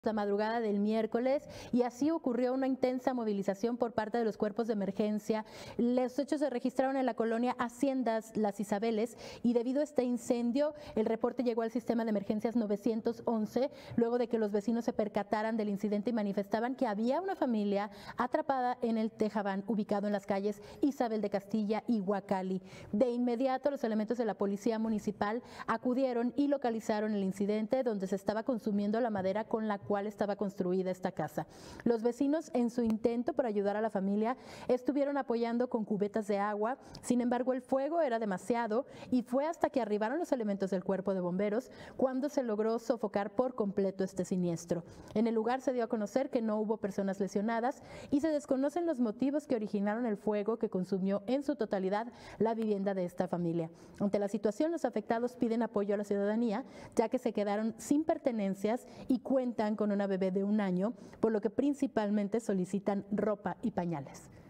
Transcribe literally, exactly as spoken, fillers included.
la madrugada del miércoles, y así ocurrió una intensa movilización por parte de los cuerpos de emergencia. Los hechos se registraron en la colonia Haciendas Las Isabeles y debido a este incendio el reporte llegó al sistema de emergencias novecientos once luego de que los vecinos se percataran del incidente y manifestaban que había una familia atrapada en el tejabán ubicado en las calles Isabel de Castilla y Huacali. De inmediato los elementos de la policía municipal acudieron y localizaron el incidente, donde se estaba consumiendo la madera con la cual estaba construida esta casa. Los vecinos, en su intento por ayudar a la familia, estuvieron apoyando con cubetas de agua. Sin embargo, el fuego era demasiado y fue hasta que arribaron los elementos del cuerpo de bomberos cuando se logró sofocar por completo este siniestro. En el lugar se dio a conocer que no hubo personas lesionadas y se desconocen los motivos que originaron el fuego que consumió en su totalidad la vivienda de esta familia. Ante la situación, los afectados piden apoyo a la ciudadanía, ya que se quedaron sin pertenencias y cuentan con una bebé de un año, por lo que principalmente solicitan ropa y pañales.